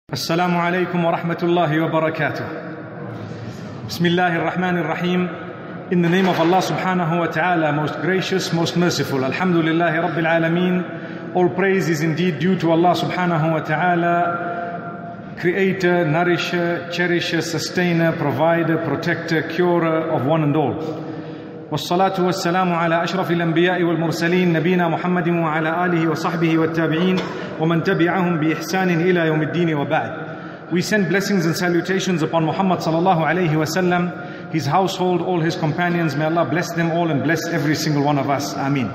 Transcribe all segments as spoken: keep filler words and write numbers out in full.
Assalamu alaikum wa rahmatullahi wa barakatuh. Bismillahir Rahmanir Rahim. In the name of Allah subhanahu wa ta'ala, most gracious, most merciful. Alhamdulillahi Rabbil Alameen. All praise is indeed due to Allah subhanahu wa ta'ala, creator, nourisher, cherisher, sustainer, provider, protector, curer of one and all. والصلاة والسلام على أشرف الأنبياء والمرسلين نبينا محمد وعلى آله وصحبه والتابعين ومن تبعهم بإحسان إلى يوم الدين وبعد. We send blessings and salutations upon Muhammad sallallahu alayhi wasallam, his household, all his companions. May Allah bless them all and bless every single one of us. Ameen.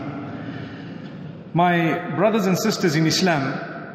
My brothers and sisters in Islam,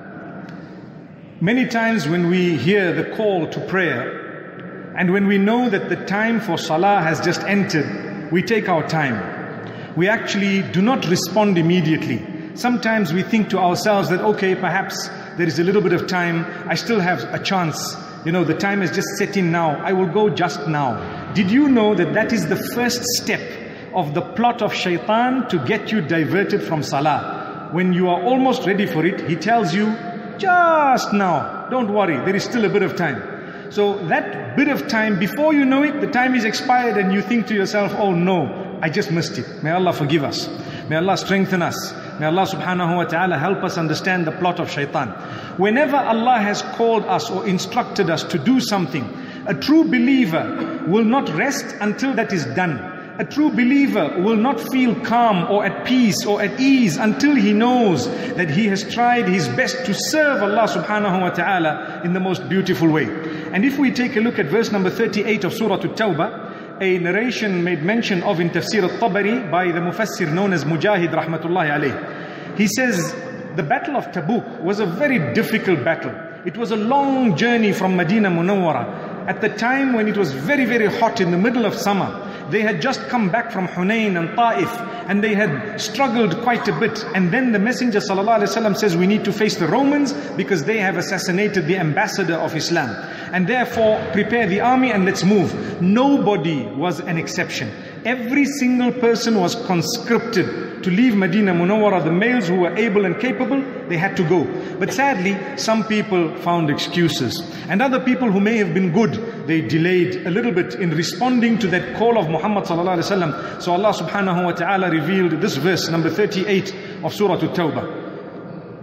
many times when we hear the call to prayer and when we know that the time for salah has just entered, we take our time. We actually do not respond immediately. Sometimes we think to ourselves that, okay, perhaps there is a little bit of time. I still have a chance. You know, the time has just set in now. I will go just now. Did you know that that is the first step of the plot of shaitan to get you diverted from salah? When you are almost ready for it, he tells you, just now. Don't worry, there is still a bit of time. So that bit of time, before you know it, the time is expired and you think to yourself, oh no, I just missed it. May Allah forgive us. May Allah strengthen us. May Allah subhanahu wa ta'ala help us understand the plot of shaitan. Whenever Allah has called us or instructed us to do something, a true believer will not rest until that is done. A true believer will not feel calm or at peace or at ease until he knows that he has tried his best to serve Allah subhanahu wa ta'ala in the most beautiful way. And if we take a look at verse number thirty-eight of Surah At-Tawbah, a narration made mention of in Tafsir At-Tabari by the Mufassir known as Mujahid rahmatullahi alayh. He says, the battle of Tabuk was a very difficult battle. It was a long journey from Medina Munawwara. At the time when it was very, very hot in the middle of summer, they had just come back from Hunayn and Ta'if, and they had struggled quite a bit. And then the Messenger sallallahu alaihi wasallam says, we need to face the Romans because they have assassinated the ambassador of Islam. And therefore, prepare the army and let's move. Nobody was an exception. Every single person was conscripted to leave Medina Munawwara. The males who were able and capable, they had to go. But sadly, some people found excuses. And other people who may have been good, they delayed a little bit in responding to that call of Muhammad sallallahu alaihi wasallam. So Allah subhanahu wa ta'ala revealed this verse, number thirty-eight of Surah At-Tawbah.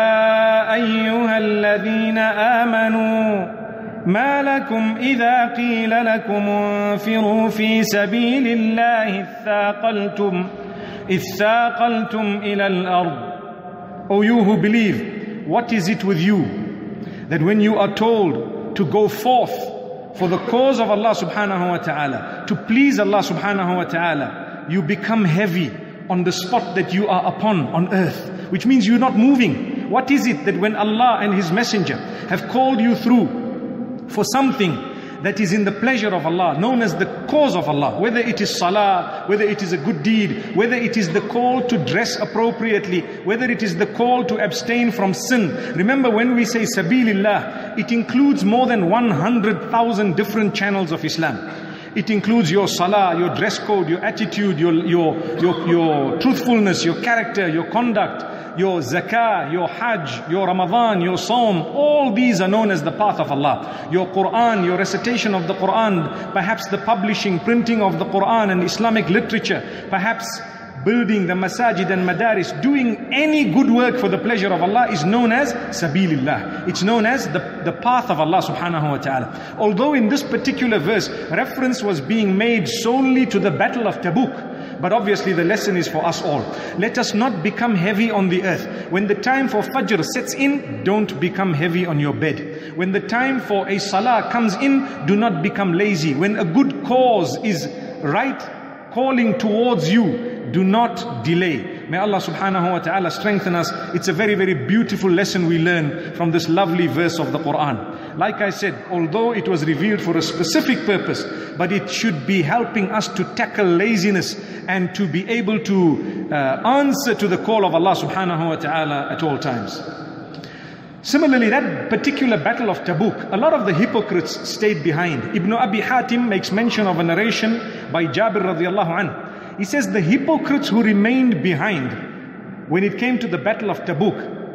Ya ayyuhal ladhina amanu ما لكم إذا قيل لكم انفروا في سبيل الله اثاقلتم اثاقلتم إلى الأرض. O you who believe, what is it with you that when you are told to go forth for the cause of Allah subhanahu wa ta'ala, to please Allah subhanahu wa ta'ala, you become heavy on the spot that you are upon on earth, which means you're not moving. What is it that when Allah and His Messenger have called you through for something that is in the pleasure of Allah, known as the cause of Allah, whether it is salah, whether it is a good deed, whether it is the call to dress appropriately, whether it is the call to abstain from sin. Remember, when we say sabilillah, it includes more than one hundred thousand different channels of Islam. It includes your salah, your dress code, your attitude, your, your, your, your truthfulness, your character, your conduct, your zakah, your hajj, your Ramadan, your Sawm. All these are known as the path of Allah. Your Quran, your recitation of the Quran, perhaps the publishing, printing of the Quran and Islamic literature, perhaps building the masajid and madaris, doing any good work for the pleasure of Allah is known as sabilillah. It's known as the, the path of Allah subhanahu wa ta'ala. Although in this particular verse, reference was being made solely to the battle of Tabuk, but obviously the lesson is for us all. Let us not become heavy on the earth. When the time for Fajr sets in, don't become heavy on your bed. When the time for a Salah comes in, do not become lazy. When a good cause is right calling towards you, do not delay. May Allah subhanahu wa ta'ala strengthen us. It's a very, very beautiful lesson we learn from this lovely verse of the Quran. Like I said, although it was revealed for a specific purpose, but it should be helping us to tackle laziness and to be able to uh, answer to the call of Allah subhanahu wa ta'ala at all times. Similarly, that particular battle of Tabuk, a lot of the hypocrites stayed behind. Ibn Abi Hatim makes mention of a narration by Jabir radiallahu anhu. He says the hypocrites who remained behind when it came to the battle of Tabuk,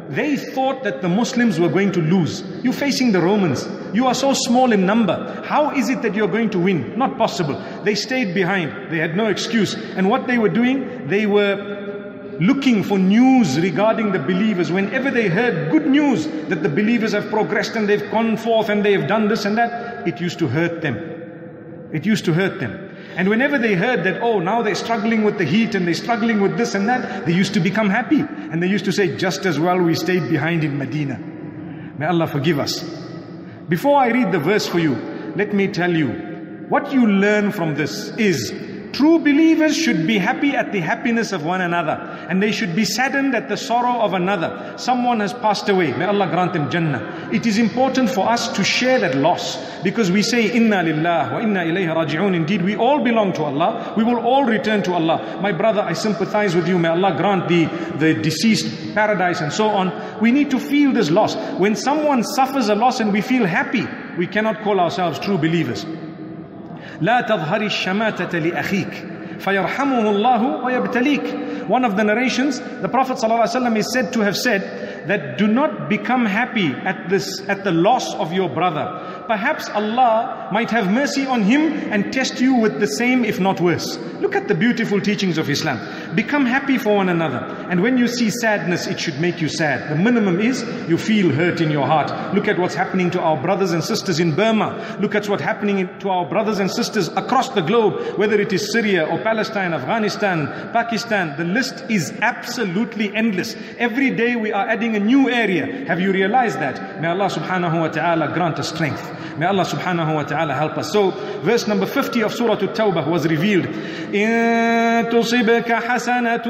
they thought that the Muslims were going to lose. You're facing the Romans. You are so small in number. How is it that you're going to win? Not possible. They stayed behind. They had no excuse. And what they were doing, they were looking for news regarding the believers. Whenever they heard good news that the believers have progressed and they've gone forth and they have done this and that, it used to hurt them. It used to hurt them. And whenever they heard that, oh, now they're struggling with the heat and they're struggling with this and that, they used to become happy. And they used to say, just as well we stayed behind in Medina. May Allah forgive us. Before I read the verse for you, let me tell you, what you learn from this is, true believers should be happy at the happiness of one another, and they should be saddened at the sorrow of another. Someone has passed away, may Allah grant them Jannah. It is important for us to share that loss, because we say, Inna lillah wa inna ilayhi raji'un. Indeed, we all belong to Allah. We will all return to Allah. My brother, I sympathize with you. May Allah grant the, the deceased paradise and so on. We need to feel this loss. When someone suffers a loss and we feel happy, we cannot call ourselves true believers. لا تظهر الشماتة لأخيك فيرحمه الله ويبتليك. One of the narrations, the Prophet ﷺ is said to have said that do not become happy at this at the loss of your brother. Perhaps Allah might have mercy on him and test you with the same, if not worse. Look at the beautiful teachings of Islam. Become happy for one another. And when you see sadness, it should make you sad. The minimum is you feel hurt in your heart. Look at what's happening to our brothers and sisters in Burma. Look at what's happening to our brothers and sisters across the globe, whether it is Syria or Palestine, Afghanistan, Pakistan. The list is absolutely endless. Every day we are adding a new area. Have you realized that? May Allah subhanahu wa ta'ala grant us strength. May Allah subhanahu wa ta'ala help us. So verse number fifty of Surah At-Tawbah was revealed. إِن تُصِبْكَ حَسَنَةٌ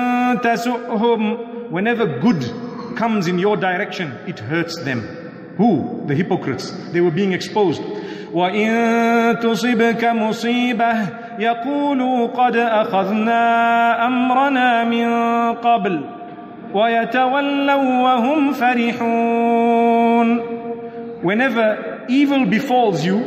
تَسُؤْهُمْ. Whenever good comes in your direction, it hurts them. Who? The hypocrites. They were being exposed. وَإِن تُصِبْكَ مُصِيبَةٌ يَقُولُوا قَدْ أَخَذْنَا أَمْرَنَا مِن قَبْلُ وَيَتَوَلَّوْا وَهُمْ فَرِحُونَ. Whenever evil befalls you,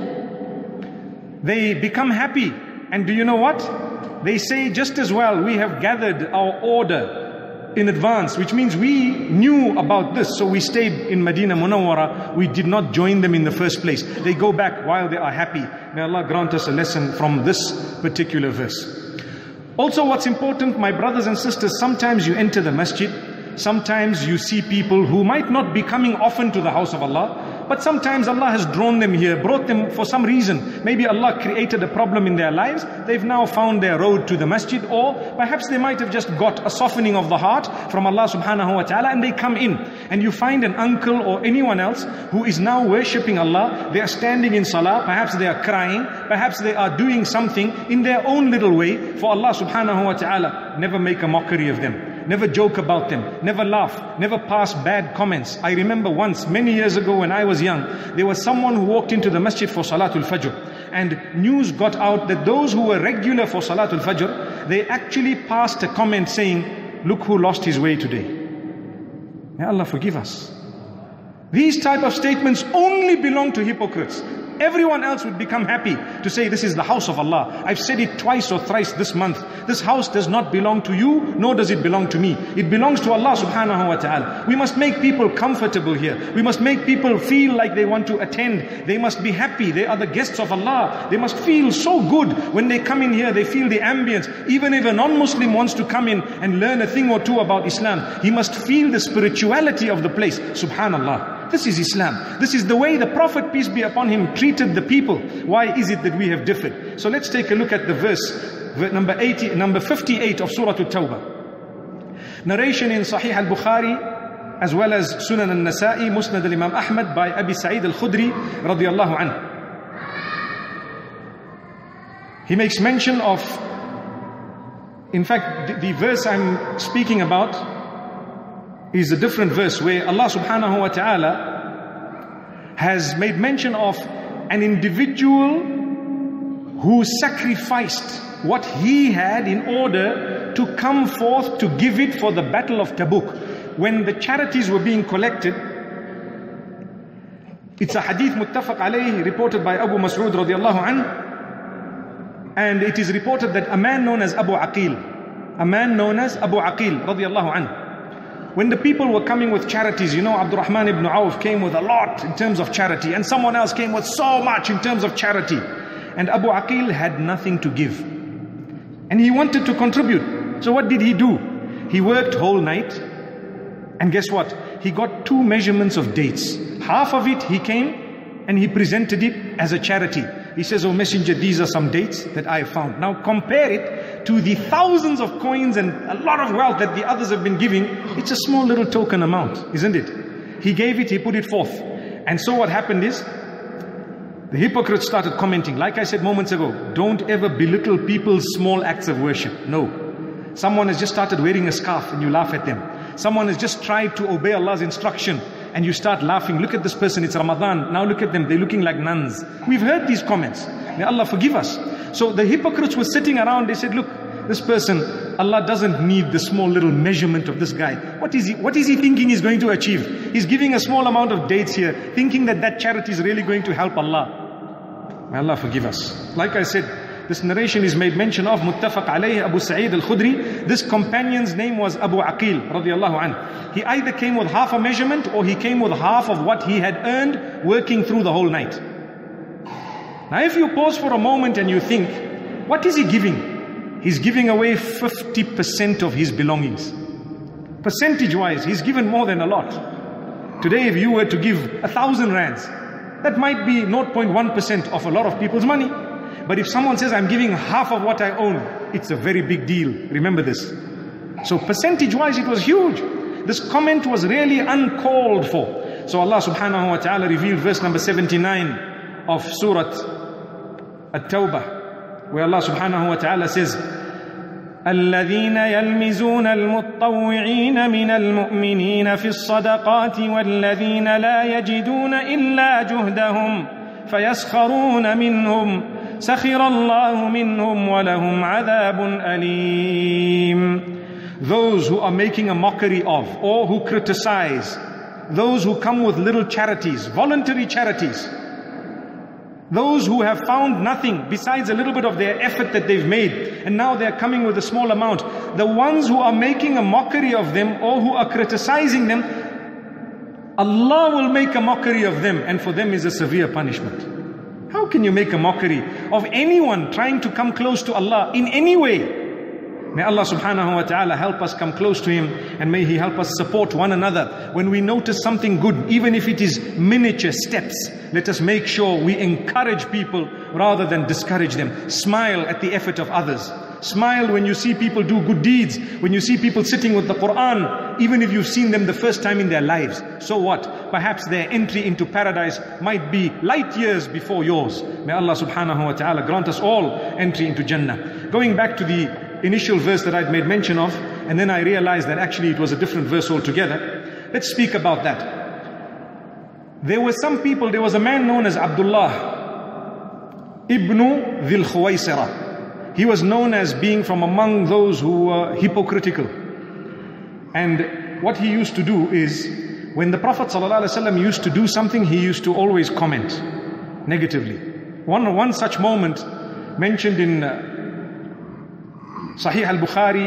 they become happy. And do you know what? They say, just as well, we have gathered our order in advance, which means we knew about this, so we stayed in Medina Munawwara. We did not join them in the first place. They go back while they are happy. May Allah grant us a lesson from this particular verse. Also, what's important, my brothers and sisters, sometimes you enter the masjid, sometimes you see people who might not be coming often to the house of Allah, but sometimes Allah has drawn them here, brought them for some reason. Maybe Allah created a problem in their lives. They've now found their road to the masjid, or perhaps they might have just got a softening of the heart from Allah subhanahu wa ta'ala, and they come in. And you find an uncle or anyone else who is now worshipping Allah. They are standing in salah, perhaps they are crying, perhaps they are doing something in their own little way for Allah subhanahu wa ta'ala. Never make a mockery of them. Never joke about them, never laugh, never pass bad comments. I remember once, many years ago when I was young, there was someone who walked into the masjid for Salatul Fajr, and news got out that those who were regular for Salatul Fajr, they actually passed a comment saying, look who lost his way today. May Allah forgive us. These type of statements only belong to hypocrites. Everyone else would become happy to say, this is the house of Allah. I've said it twice or thrice this month. This house does not belong to you, nor does it belong to me. It belongs to Allah subhanahu wa ta'ala. We must make people comfortable here. We must make people feel like they want to attend. They must be happy. They are the guests of Allah. They must feel so good when they come in here. They feel the ambience. Even if a non-Muslim wants to come in and learn a thing or two about Islam, he must feel the spirituality of the place. Subhanallah. This is Islam. This is the way the Prophet, peace be upon him, treated the people. Why is it that we have differed? So let's take a look at the verse, number eighty, number fifty-eight of Surah At-Tawbah. Narration in Sahih al-Bukhari, as well as Sunan al-Nasa'i, Musnad al-Imam Ahmad by Abi Sa'id al-Khudri, radiyallahu anhu. He makes mention of, in fact, the, the verse I'm speaking about is a different verse where Allah subhanahu wa ta'ala has made mention of an individual who sacrificed what he had in order to come forth to give it for the battle of Tabuk. When the charities were being collected, it's a hadith muttafaq alayhi reported by Abu Mas'ud radiallahu anhu, and it is reported that a man known as Abu Aqil, a man known as Abu Aqil radiallahu anhu, When the people were coming with charities, you know, Abdurrahman ibn Auf came with a lot in terms of charity, and someone else came with so much in terms of charity. And Abu Aqil had nothing to give. And he wanted to contribute. So what did he do? He worked whole night. And guess what? He got two measurements of dates. Half of it he came and he presented it as a charity. He says, "Oh Messenger, these are some dates that I found." Now compare it to the thousands of coins and a lot of wealth that the others have been giving. It's a small little token amount, isn't it? He gave it, he put it forth. And so what happened is, the hypocrites started commenting. Like I said moments ago, don't ever belittle people's small acts of worship. No. Someone has just started wearing a scarf and you laugh at them. Someone has just tried to obey Allah's instruction and you start laughing. Look at this person, it's Ramadan. Now look at them, they're looking like nuns. We've heard these comments. May Allah forgive us. So the hypocrites were sitting around, they said, look, this person, Allah doesn't need the small little measurement of this guy. What is he, what is he thinking he's going to achieve? He's giving a small amount of dates here, thinking that that charity is really going to help Allah. May Allah forgive us. Like I said, this narration is made mention of, Muttafaq alayhi, Abu Sa'id al-Khudri. This companion's name was Abu Aqil radiallahu anhu. He either came with half a measurement or he came with half of what he had earned working through the whole night. Now if you pause for a moment and you think, what is he giving? He's giving away fifty percent of his belongings. Percentage wise, he's given more than a lot. Today if you were to give a thousand rands, that might be zero point one percent of a lot of people's money. But if someone says, I'm giving half of what I own, it's a very big deal. Remember this. So percentage wise, it was huge. This comment was really uncalled for. So Allah subhanahu wa ta'ala revealed verse number seventy-nine of Surah At-Tawbah, where Allah subhanahu wa ta'ala says, الذين يلمزون المطوعين من المؤمنين في الصدقات والذين لا يجدون إلا جهدهم فيسخرون منهم سخر الله منهم ولهم عذاب أليم. Those who are making a mockery of or who criticize, those who come with little charities, voluntary charities, those who have found nothing besides a little bit of their effort that they've made, and now they're coming with a small amount. The ones who are making a mockery of them or who are criticizing them, Allah will make a mockery of them, and for them is a severe punishment. How can you make a mockery of anyone trying to come close to Allah in any way? May Allah subhanahu wa ta'ala help us come close to Him, and may He help us support one another. When we notice something good, even if it is miniature steps, let us make sure we encourage people rather than discourage them. Smile at the effort of others. Smile when you see people do good deeds, when you see people sitting with the Quran, even if you've seen them the first time in their lives. So what? Perhaps their entry into paradise might be light years before yours. May Allah subhanahu wa ta'ala grant us all entry into Jannah. Going back to the initial verse that I'd made mention of, and then I realized that actually it was a different verse altogether. Let's speak about that. There were some people, there was a man known as Abdullah ibn Dhil Khuwaisira. He was known as being from among those who were hypocritical. And what he used to do is, when the Prophet ﷺ used to do something, he used to always comment negatively. One, one such moment mentioned in uh, Sahih al-Bukhari,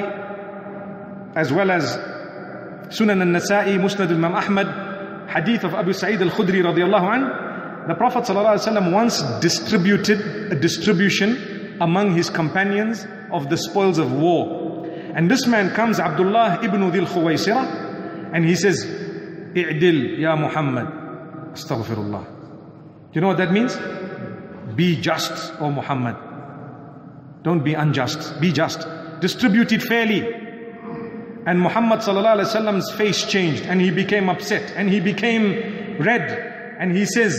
as well as Sunan al-Nasa'i, Musnad al-Imam Ahmad, hadith of Abu Sa'id al-Khudri radiyallahu anhu. The Prophet ﷺ once distributed a distribution among his companions of the spoils of war. And this man comes, Abdullah ibn Dhil Khuwaisira, and he says, I'dil ya Muhammad. Astaghfirullah. Do you know what that means? Be just, O Muhammad. Don't be unjust, be just. Distribute it fairly. And Muhammad sallallahu alaihi wasallam's face changed, and he became upset, and he became red, and he says,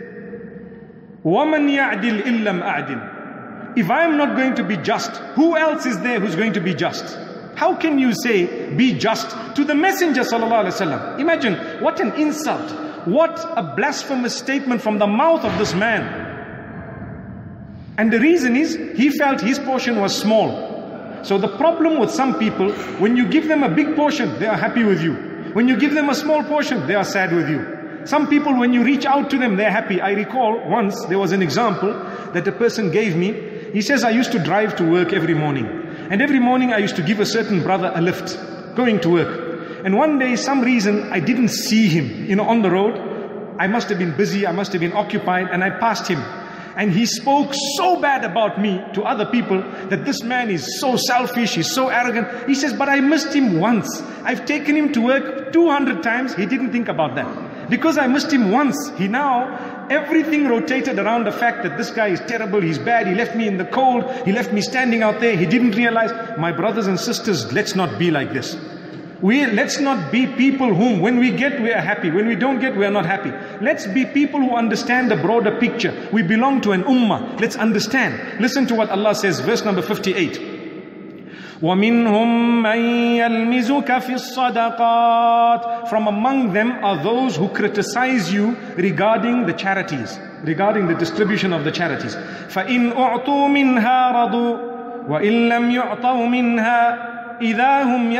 وَمَنْ يَعْدِلْ إِلَّمْ أَعْدِلْ. If I'm not going to be just, who else is there who's going to be just? How can you say, be just to the Messenger sallallahu alaihi wasallam? Imagine, what an insult, what a blasphemous statement from the mouth of this man. And the reason is, he felt his portion was small. So the problem with some people, when you give them a big portion, they are happy with you. When you give them a small portion, they are sad with you. Some people, when you reach out to them, they're happy. I recall once, there was an example that a person gave me. He says, I used to drive to work every morning. And every morning I used to give a certain brother a lift, going to work. And one day, some reason, I didn't see him, you know, on the road. I must have been busy, I must have been occupied, and I passed him. And he spoke so bad about me to other people that this man is so selfish, he's so arrogant. He says, but I missed him once. I've taken him to work two hundred times. He didn't think about that. Because I missed him once, he now, everything rotated around the fact that this guy is terrible, he's bad, he left me in the cold, he left me standing out there, he didn't realize. My brothers and sisters, let's not be like this. We, let's not be people whom when we get we are happy, when we don't get we are not happy. Let's be people who understand the broader picture. We belong to an ummah. Let's understand. Listen to what Allah says, verse number fifty-eight. وَمِنْهُمْ مَنْ يَلْمِزُكَ فِي الصَّدَقَاتِ. From among them are those who criticize you regarding the charities, regarding the distribution of the charities. فَإِنْ أُعْطُوا مِنْهَا رَضُوا وَإِنْ لَمْ يُعْطَوْا مِنْهَا إِذَا هُمْ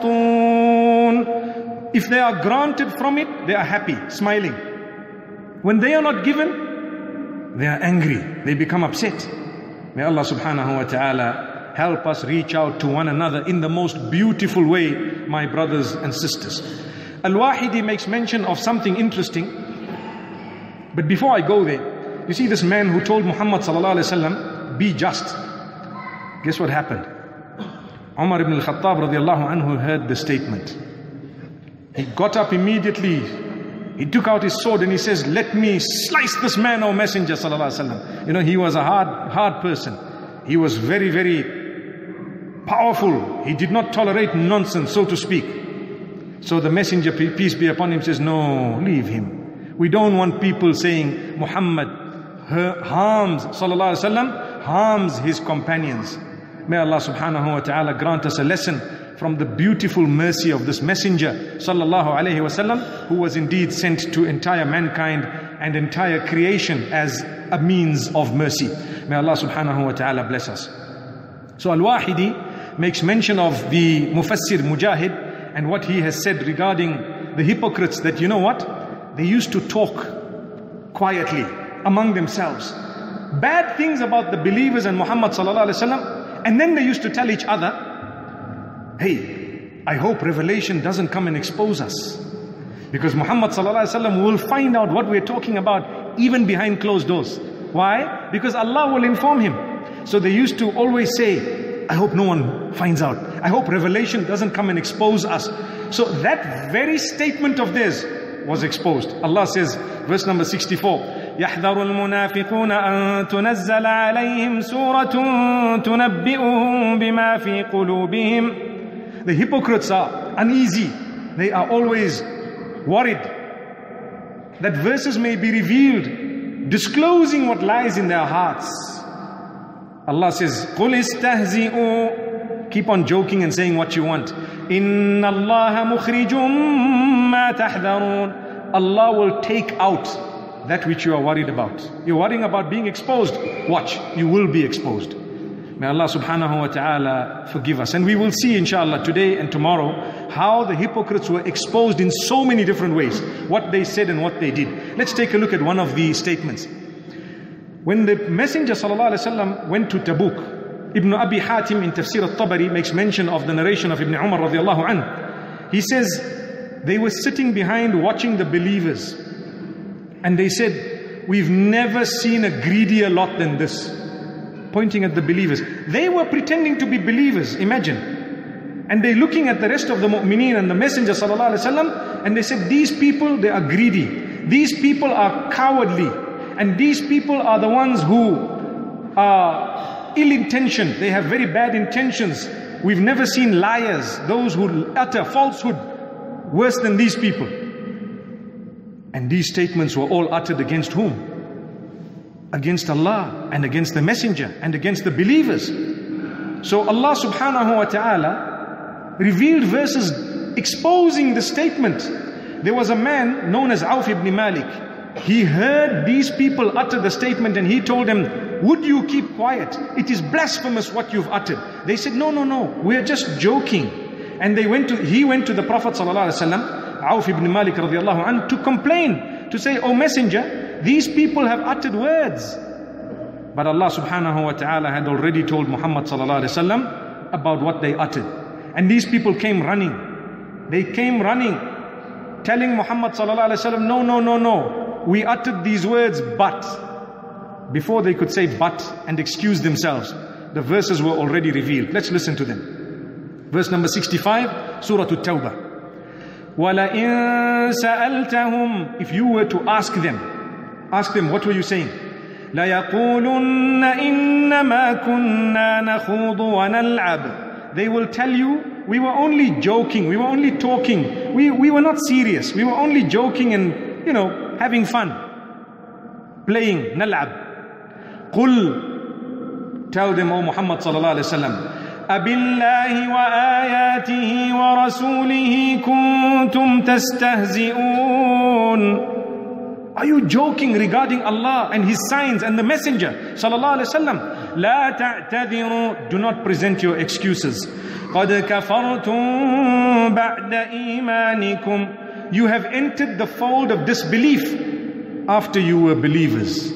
يَسْخَطُونَ. If they are granted from it, they are happy, smiling. When they are not given, they are angry, they become upset. May Allah subhanahu wa ta'ala help us reach out to one another in the most beautiful way, my brothers and sisters. Al-Wahidi makes mention of something interesting. But before I go there, you see this man who told Muhammad sallallahu alaihi wasallam, be just. Guess what happened? Umar ibn al-Khattab radiallahu anhu heard the statement. He got up immediately. He took out his sword and he says, let me slice this man, O Messenger sallallahu alaihi wasallam. You know, he was a hard, hard person. He was very, very powerful. He did not tolerate nonsense, so to speak. So the Messenger, peace be upon him, says, no, leave him. We don't want people saying Muhammad harms, sallallahu alaihi wasallam, harms his companions. May Allah subhanahu wa ta'ala grant us a lesson from the beautiful mercy of this messenger sallallahu alayhi wasallam, who was indeed sent to entire mankind and entire creation as a means of mercy. May Allah subhanahu wa ta'ala bless us. So Al-Wahidi makes mention of the Mufassir Mujahid and what he has said regarding the hypocrites, that you know what? They used to talk quietly among themselves bad things about the believers and Muhammad sallallahu alayhi wasallam. And then they used to tell each other, hey, I hope revelation doesn't come and expose us. Because Muhammad sallallahu alaihi wasallam will find out what we're talking about even behind closed doors. Why? Because Allah will inform him. So they used to always say, I hope no one finds out. I hope revelation doesn't come and expose us. So that very statement of theirs was exposed. Allah says, verse number sixty-four, يحذر المنافقون أن تنزل عليهم سورة تنبئهم بما في قلوبهم. The hypocrites are uneasy. They are always worried that verses may be revealed disclosing what lies in their hearts. Allah says, قُلْ اسْتَهْزِئُوا. Keep on joking and saying what you want. إِنَّ اللَّهَ مُخْرِجٌ مَا تَحْذَرُونَ. Allah will take out that which you are worried about. You're worrying about being exposed. Watch, you will be exposed. May Allah subhanahu wa ta'ala forgive us. And we will see inshallah today and tomorrow how the hypocrites were exposed in so many different ways. What they said and what they did. Let's take a look at one of the statements. When the Messenger sallallahu alaihi wasallam went to Tabuk, Ibn Abi Hatim in Tafsir al-Tabari makes mention of the narration of Ibn Umar radiallahu anhu. He says, they were sitting behind watching the believers. And they said, we've never seen a greedier lot than this. Pointing at the believers. They were pretending to be believers, imagine. And they're looking at the rest of the mu'mineen and the Messenger sallallahu alaihi wasallam, and they said, these people, they are greedy. These people are cowardly. And these people are the ones who are ill-intentioned. They have very bad intentions. We've never seen liars, those who utter falsehood, worse than these people. And these statements were all uttered against whom? Against Allah and against the Messenger and against the believers. So Allah subhanahu wa ta'ala revealed verses exposing the statement. There was a man known as Auf ibn Malik. He heard these people utter the statement and he told them, would you keep quiet? It is blasphemous what you've uttered. They said, no, no, no, we're just joking. And they went to, he went to the Prophet sallallahu alaihi wasallam, Auf ibn Malik radiallahu anhu, to complain, to say, O Messenger, these people have uttered words. But Allah subhanahu wa ta'ala had already told Muhammad sallallahu alaihi wasallam about what they uttered. And these people came running. They came running, telling Muhammad sallallahu alaihi wasallam, no, no, no, no. We uttered these words, but. Before they could say but and excuse themselves, the verses were already revealed. Let's listen to them. Verse number sixty-five, Surah At-Tawbah. وَلَئِن سَأَلْتَهُمْ, if you were to ask them, ask them, what were you saying? لَيَقُولُنَّ إِنَّمَا كُنَّا نَخُوضُ وَنَلْعَبُ. They will tell you, we were only joking, we were only talking, we, we were not serious, we were only joking and, you know, having fun, playing, نَلْعَبُ. قُلْ, tell them, O Muhammad sallallahu alayhi wa sallam, أَبِاللَّهِ وَآيَاتِهِ وَرَسُولِهِ كُنْتُمْ تَسْتَهْزِئُونَ. Are you joking regarding Allah and His signs and the Messenger sallallahu alayhi wa sallam? لَا تَعْتَذِرُوا, do not present your excuses. قَدْ كَفَرْتُمْ بَعْدَ إِيمَانِكُمْ. You have entered the fold of disbelief after you were believers.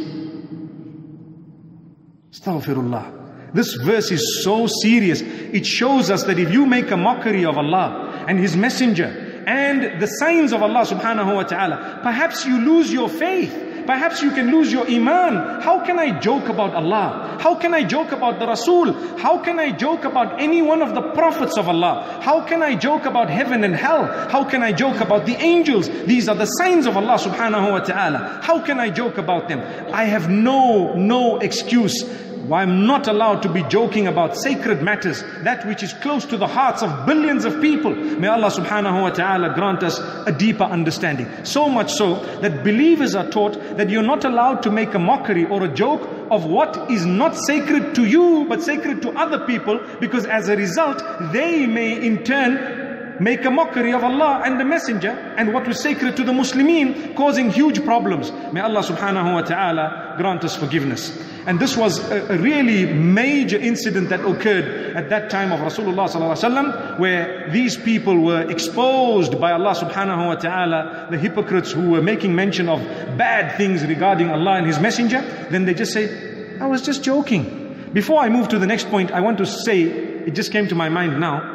Astaghfirullah. This verse is so serious. It shows us that if you make a mockery of Allah and His Messenger and the signs of Allah subhanahu wa ta'ala, perhaps you lose your faith. Perhaps you can lose your iman. How can I joke about Allah? How can I joke about the Rasul? How can I joke about any one of the prophets of Allah? How can I joke about heaven and hell? How can I joke about the angels? These are the signs of Allah subhanahu wa ta'ala. How can I joke about them? I have no, no excuse. I'm not allowed to be joking about sacred matters, that which is close to the hearts of billions of people. May Allah subhanahu wa ta'ala grant us a deeper understanding. So much so that believers are taught that you're not allowed to make a mockery or a joke of what is not sacred to you but sacred to other people, because as a result they may in turn make a mockery of Allah and the Messenger and what was sacred to the Muslimin, causing huge problems. May Allah subhanahu wa ta'ala grant us forgiveness. And this was a, a really major incident that occurred at that time of Rasulullah sallallahu alaihi wasallam, where these people were exposed by Allah subhanahu wa ta'ala, the hypocrites who were making mention of bad things regarding Allah and His Messenger. Then they just say, I was just joking. Before I move to the next point, I want to say, it just came to my mind now,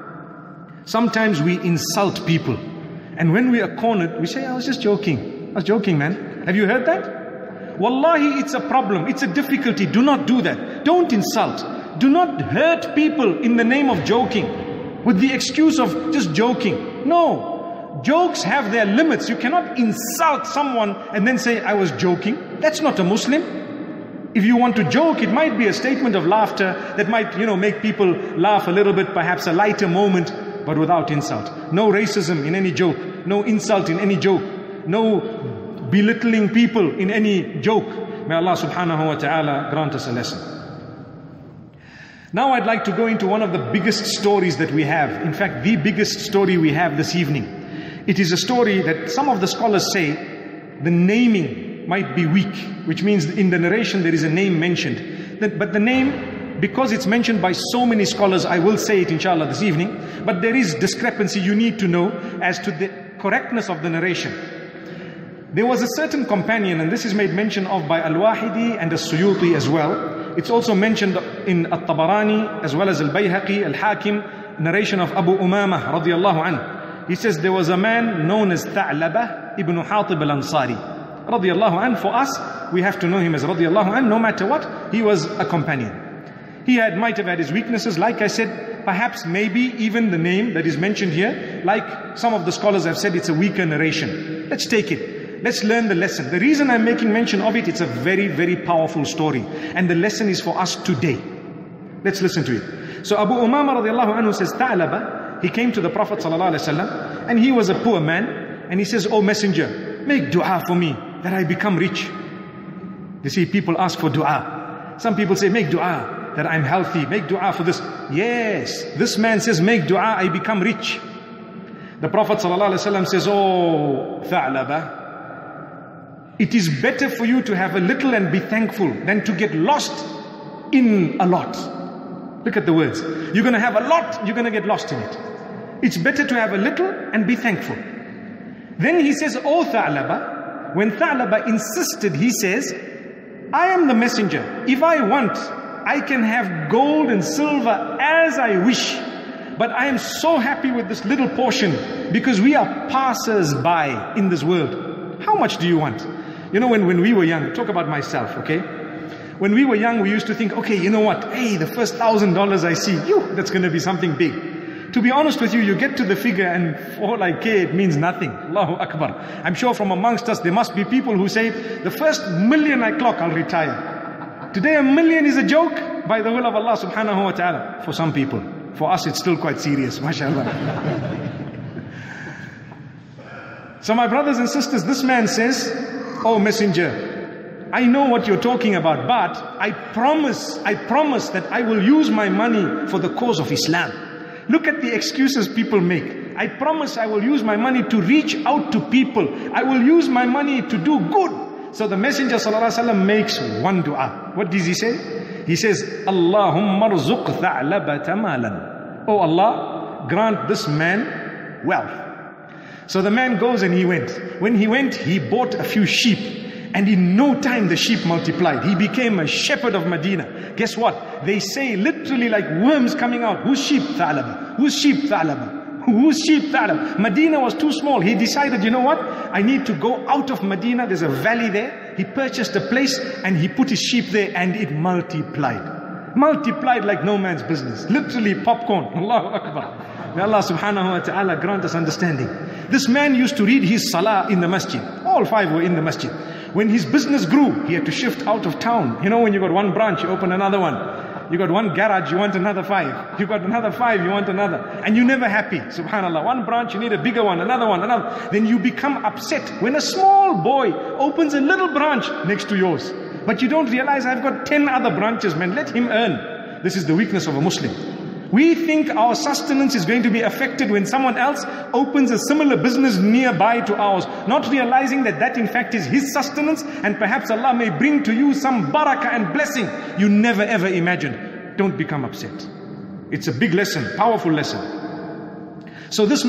sometimes we insult people, and when we are cornered, we say, I was just joking. I was joking, man. Have you heard that? Wallahi, it's a problem. It's a difficulty. Do not do that. Don't insult. Do not hurt people in the name of joking, with the excuse of just joking. No. Jokes have their limits. You cannot insult someone and then say, I was joking. That's not a Muslim. If you want to joke, it might be a statement of laughter that might, you know, make people laugh a little bit, perhaps a lighter moment, but without insult. No racism in any joke. No insult in any joke. No belittling people in any joke. May Allah subhanahu wa ta'ala grant us a lesson. Now I'd like to go into one of the biggest stories that we have. In fact, the biggest story we have this evening. It is a story that some of the scholars say the naming might be weak, which means in the narration there is a name mentioned. But the name, because it's mentioned by so many scholars, I will say it inshallah this evening, but there is discrepancy you need to know as to the correctness of the narration. There was a certain companion, and this is made mention of by Al-Wahidi and As-Suyuti as well. It's also mentioned in At-Tabarani as well as Al-Bayhaqi, Al-Hakim, narration of Abu Umamah radiyallahu anhu. He says there was a man known as Tha'labah ibn Hatib al-Ansari radiyallahu anhu. For us, we have to know him as radiyallahu anhu, no matter what. He was a companion. He had, might have had his weaknesses, like I said, perhaps maybe even the name that is mentioned here, like some of the scholars have said, it's a weaker narration. Let's take it. Let's learn the lesson. The reason I'm making mention of it, it's a very, very powerful story. And the lesson is for us today. Let's listen to it. So Abu Umama radiallahu anhu says, Tha'labah, he came to the Prophet sallallahu alaihi wasallam, and he was a poor man, and he says, oh messenger, make dua for me, that I become rich. You see, people ask for dua. Some people say, make dua, that I'm healthy, make dua for this. Yes, this man says, make dua, I become rich. The Prophet sallallahu alaihi wasallam says, oh Tha'labah, it is better for you to have a little and be thankful than to get lost in a lot. Look at the words. You're going to have a lot, you're going to get lost in it. It's better to have a little and be thankful. Then he says, oh Tha'labah, when Tha'labah insisted, he says, I am the messenger. If I want, I can have gold and silver as I wish. But I am so happy with this little portion because we are passers-by in this world. How much do you want? You know, when, when we were young, talk about myself, okay? When we were young, we used to think, okay, you know what? Hey, the first thousand dollars I see, you, that's going to be something big. To be honest with you, you get to the figure and for like K, it means nothing. Allahu Akbar. I'm sure from amongst us, there must be people who say, the first million I clock, I'll retire. Today, a million is a joke by the will of Allah subhanahu wa ta'ala. For some people. For us, it's still quite serious, mashallah. So my brothers and sisters, this man says, oh messenger, I know what you're talking about, but I promise, I promise that I will use my money for the cause of Islam. Look at the excuses people make. I promise I will use my money to reach out to people. I will use my money to do good. So the Messenger ﷺ makes one dua. What does he say? He says, Allahumma rzuq tha'labata malan. Oh Allah, grant this man wealth. So the man goes and he went. When he went, he bought a few sheep. And in no time the sheep multiplied. He became a shepherd of Medina. Guess what? They say literally like worms coming out. Whose sheep? Tha'laba. Whose sheep? Tha'laba. Whose sheep? Tha'laba. Medina was too small. He decided, you know what? I need to go out of Medina. There's a valley there. He purchased a place and he put his sheep there and it multiplied. Multiplied like no man's business. Literally popcorn. Allahu Akbar. May Allah subhanahu wa ta'ala grant us understanding. This man used to read his salah in the masjid. All five were in the masjid. When his business grew, he had to shift out of town. You know, when you got one branch, you open another one. You got one garage, you want another five. You got another five, you want another. And you're never happy. Subhanallah. One branch, you need a bigger one, another one, another. Then you become upset when a small boy opens a little branch next to yours. But you don't realize, I've got ten other branches, man. Let him earn. This is the weakness of a Muslim. We think our sustenance is going to be affected when someone else opens a similar business nearby to ours, not realizing that that in fact is his sustenance, and perhaps Allah may bring to you some barakah and blessing you never ever imagined. Don't become upset. It's a big lesson, powerful lesson. So this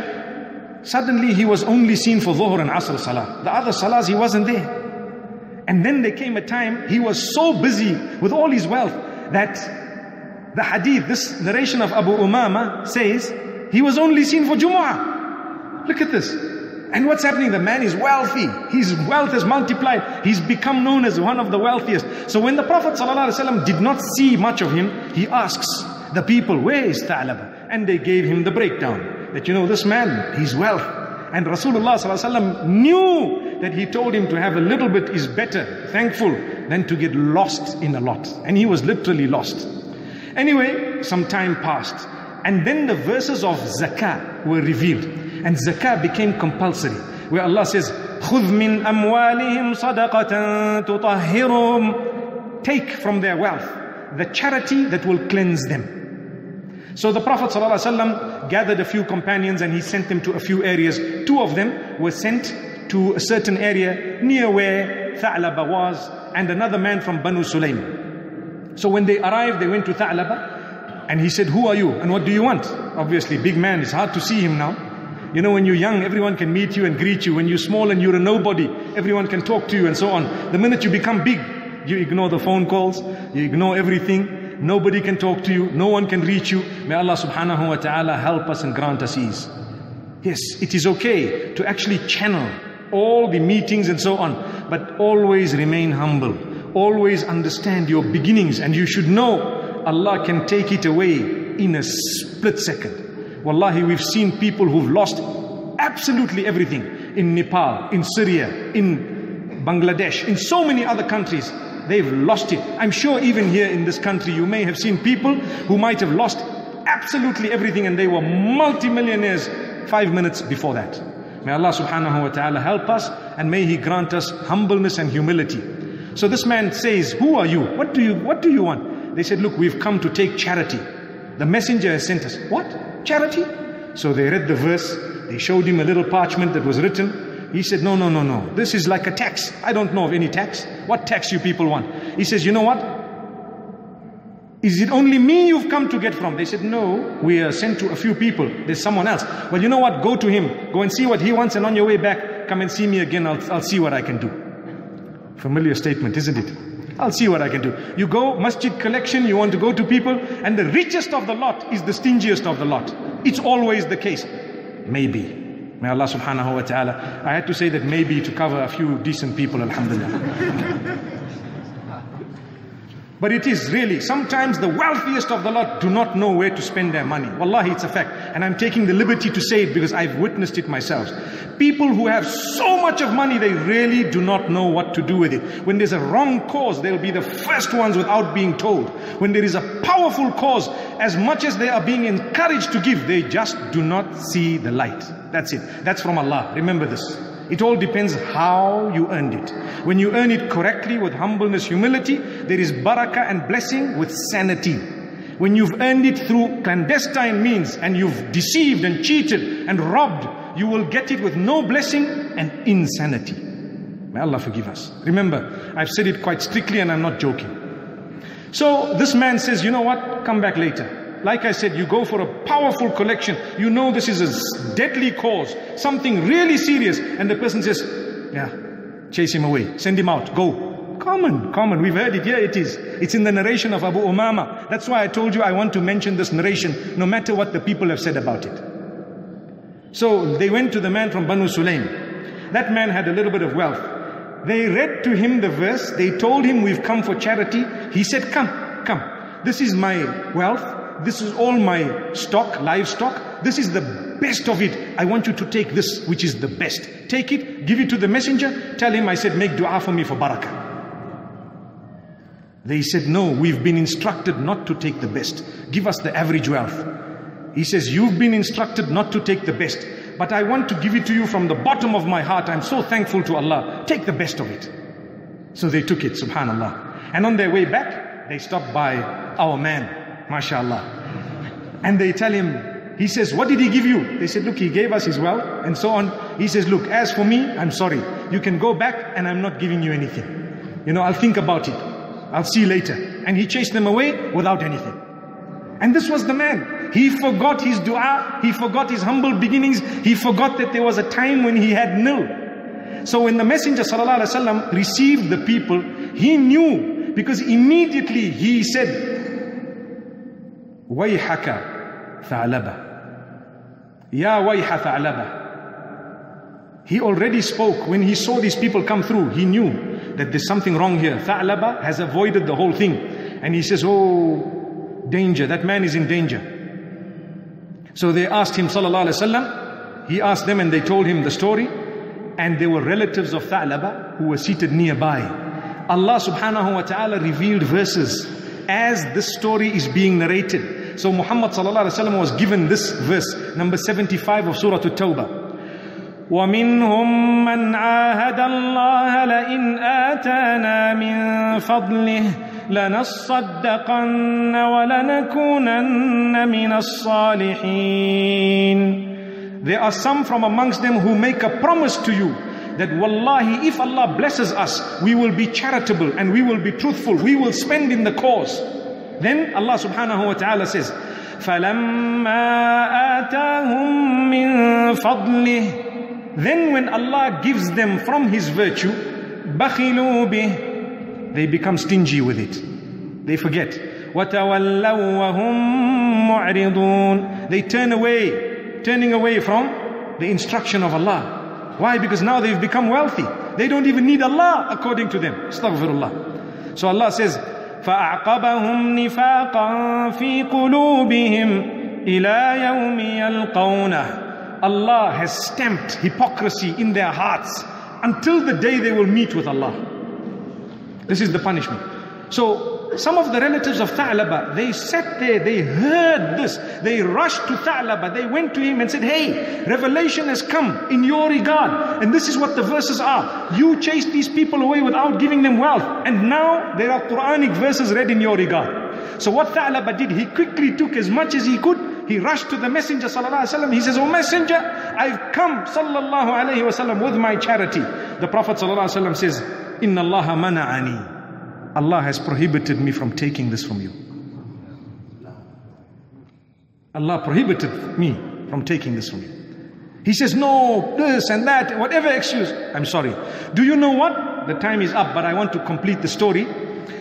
man, suddenly he was only seen for Dhuhr and Asr Salah. The other Salahs he wasn't there. And then there came a time he was so busy with all his wealth that the hadith, this narration of Abu Umama says, he was only seen for Jumu'ah. Look at this. And what's happening? The man is wealthy. His wealth has multiplied. He's become known as one of the wealthiest. So when the Prophet ﷺ did not see much of him, he asks the people, where is Tha'laba? And they gave him the breakdown. That you know, this man, he's wealth. And Rasulullah ﷺ knew that he told him to have a little bit is better, thankful, than to get lost in a lot. And he was literally lost. Anyway, some time passed. And then the verses of zakah were revealed. And zakah became compulsory. Where Allah says, خُذْ مِنْ أَمْوَالِهِمْ صَدَقَةً تُطَهِّرُهُمْ. Take from their wealth the charity that will cleanse them. So the Prophet ﷺ gathered a few companions and he sent them to a few areas. Two of them were sent to a certain area near where Tha'laba was, and another man from Banu Sulaym. So when they arrived, they went to Tha'laba and he said, who are you and what do you want? Obviously, big man, it's hard to see him now. You know, when you're young, everyone can meet you and greet you. When you're small and you're a nobody, everyone can talk to you and so on. The minute you become big, you ignore the phone calls, you ignore everything. Nobody can talk to you, no one can reach you. May Allah subhanahu wa ta'ala help us and grant us ease. Yes, it is okay to actually channel all the meetings and so on, but always remain humble. Always understand your beginnings, and you should know Allah can take it away in a split second. Wallahi, we've seen people who've lost absolutely everything in Nepal, in Syria, in Bangladesh, in so many other countries. They've lost it. I'm sure even here in this country you may have seen people who might have lost absolutely everything and they were multi-millionaires five minutes before that. May Allah subhanahu wa ta'ala help us, and may He grant us humbleness and humility. So this man says, who are you? What do you, what do you want? They said, look, we've come to take charity. The messenger has sent us. What? Charity? So they read the verse. They showed him a little parchment that was written. He said, no, no, no, no. This is like a tax. I don't know of any tax. What tax you people want? He says, you know what? Is it only me you've come to get from? They said, no, we are sent to a few people. There's someone else. Well, you know what? Go to him. Go and see what he wants, and on your way back, come and see me again. I'll, I'll see what I can do. Familiar statement, isn't it? I'll see what I can do. You go, masjid collection, you want to go to people, and the richest of the lot is the stingiest of the lot. It's always the case. Maybe. May Allah subhanahu wa ta'ala, I had to say that maybe to cover a few decent people, alhamdulillah. But it is really, sometimes the wealthiest of the lot do not know where to spend their money. Wallahi, it's a fact. And I'm taking the liberty to say it because I've witnessed it myself. People who have so much of money, they really do not know what to do with it. When there's a wrong cause, they'll be the first ones without being told. When there is a powerful cause, as much as they are being encouraged to give, they just do not see the light. That's it. That's from Allah. Remember this. It all depends how you earned it. When you earn it correctly with humbleness, humility, there is barakah and blessing with sanity. When you've earned it through clandestine means and you've deceived and cheated and robbed, you will get it with no blessing and insanity. May Allah forgive us. Remember, I've said it quite strictly and I'm not joking. So this man says, you know what? Come back later. Like I said, you go for a powerful collection. You know this is a deadly cause, something really serious. And the person says, yeah, chase him away, send him out, go. Common, common, we've heard it, yeah it is. It's in the narration of Abu Umama. That's why I told you I want to mention this narration, no matter what the people have said about it. So they went to the man from Banu Sulaim. That man had a little bit of wealth. They read to him the verse, they told him we've come for charity. He said, come, come, this is my wealth. This is all my stock, livestock. This is the best of it. I want you to take this, which is the best. Take it, give it to the messenger. Tell him I said, make dua for me for barakah. They said, no, we've been instructed not to take the best. Give us the average wealth. He says, you've been instructed not to take the best. But I want to give it to you from the bottom of my heart. I'm so thankful to Allah. Take the best of it. So they took it, subhanallah. And on their way back, they stopped by our man. MashaAllah. And they tell him, he says, what did he give you? They said, look, he gave us his wealth and so on. He says, look, as for me, I'm sorry. You can go back and I'm not giving you anything. You know, I'll think about it. I'll see you later. And he chased them away without anything. And this was the man. He forgot his dua. He forgot his humble beginnings. He forgot that there was a time when he had nil. So when the Messenger sallallahu alaihi wasallam received the people, he knew, because immediately he said, Wayhaka Tha'laba. Ya Wayha Tha'laba. He already spoke. When he saw these people come through, he knew that there's something wrong here. Tha'laba has avoided the whole thing. And he says, oh, danger. That man is in danger. So they asked him, sallallahu alaihi wasallam. He asked them and they told him the story. And there were relatives of Tha'laba who were seated nearby. Allah subhanahu wa ta'ala revealed verses as this story is being narrated. So Muhammad sallallahu alaihi wasallam was given this verse, number seventy-five of Surah At-Tawbah. وَمِنْهُمْ مَنْ عَاهَدَ اللَّهَ لَئِنْ آتَانَا مِنْ فَضْلِهِ لَنَصَّدَّقَنَّ وَلَنَكُونَنَّ مِنَ الصَّالِحِينَ. There are some from amongst them who make a promise to you that wallahi, if Allah blesses us, we will be charitable and we will be truthful, we will spend in the cause. Then Allah subhanahu wa ta'ala says, فَلَمَّا آتَاهُم مِّن فَضْلِهِ. Then when Allah gives them from His virtue, بَخِلُوا بِهِ, they become stingy with it. They forget. وَتَوَلَّوْا وَهُم مُعْرِضُونَ. They turn away, turning away from the instruction of Allah. Why? Because now they've become wealthy. They don't even need Allah according to them. Astaghfirullah. So Allah says, فَأَعْقَبَهُمْ نِفَاقًا فِي قُلُوبِهِمْ إِلَى يَوْمِ يَلْقَوْنَهُ. Allah has stamped hypocrisy in their hearts until the day they will meet with Allah. This is the punishment. So some of the relatives of Tha'laba, they sat there, they heard this, they rushed to Tha'laba, they went to him and said, hey, revelation has come in your regard, and this is what the verses are. You chased these people away without giving them wealth, and now there are Quranic verses read in your regard. So what Tha'laba did, he quickly took as much as he could. He rushed to the Messenger sallallahu alaihi wasallam. He says, oh Messenger, I've come sallallahu alaihi wasallam with my charity. The Prophet sallallahu alaihi wasallam says, Inna Allah mana'ani. Allah has prohibited me from taking this from you. Allah prohibited me from taking this from you. He says, no, this and that, whatever excuse. I'm sorry. Do you know what? The time is up, but I want to complete the story.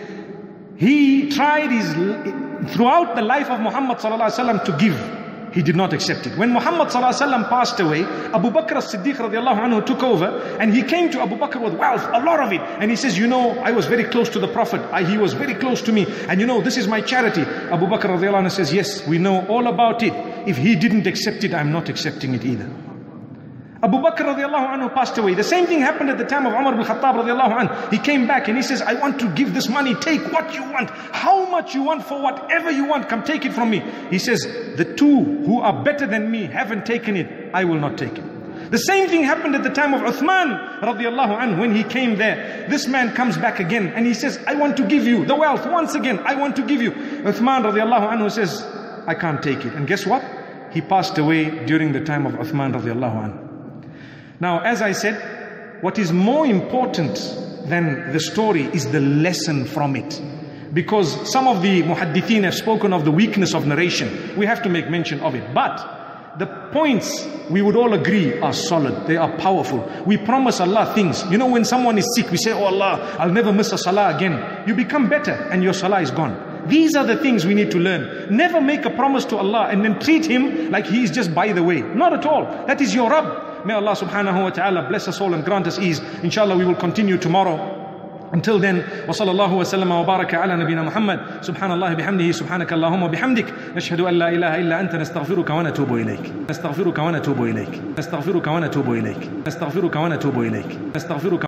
He tried his, throughout the life of Muhammad sallallahu alaihi wasallam to give. He did not accept it. When Muhammad sallallahu alaihi wasallam passed away, Abu Bakr as-Siddiq radiallahu anhu took over, and he came to Abu Bakr with wealth, a lot of it. And he says, you know, I was very close to the Prophet. I, he was very close to me. And you know, this is my charity. Abu Bakr radiallahu anhu says, yes, we know all about it. If he didn't accept it, I'm not accepting it either. Abu Bakr radiallahu anhu passed away. The same thing happened at the time of Umar ibn Khattab radiallahu anhu. He came back and he says, I want to give this money. Take what you want. How much you want, for whatever you want. Come take it from me. He says, the two who are better than me haven't taken it. I will not take it. The same thing happened at the time of Uthman radiallahu anhu. When he came there, this man comes back again and he says, I want to give you the wealth once again. I want to give you. Uthman radiallahu anhu says, I can't take it. And guess what? He passed away during the time of Uthman radiallahu anhu. Now, as I said, what is more important than the story is the lesson from it. Because some of the muhaddithin have spoken of the weakness of narration. We have to make mention of it. But the points, we would all agree, are solid. They are powerful. We promise Allah things. You know, when someone is sick, we say, oh Allah, I'll never miss a salah again. You become better and your salah is gone. These are the things we need to learn. Never make a promise to Allah and then treat Him like He is just by the way. Not at all. That is your Rabb. May Allah subhanahu wa ta'ala bless us all and grant us ease. Inshallah, we will continue tomorrow. Until then, wa sallallahu wa sallam wa baraka ala nabina Muhammad. Subhanallah bihamdihi, subhanaka Allahumma bihamdik. Nashhadu an la ilaha illa anta, nastaghfiruka wa natubu ilayk. Nastaghfiruka wa natubu ilayk. Nastaghfiruka wa natubu ilayk. Nastaghfiruka wa natubu ilayk. Nastaghfiruka